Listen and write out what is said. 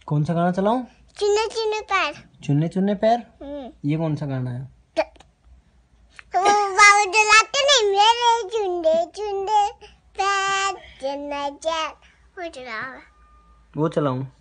कौन सा गाना चलाऊं? चुन्ने चुन्ने पैर। चुन्ने चुन्ने पैर? ये कौन सा गाना है? वो बाबू जलाते नहीं, मेरे चुन्ने चुन्ने पैर चुन्ने चैन, वो चलाओ। वो चलाऊं?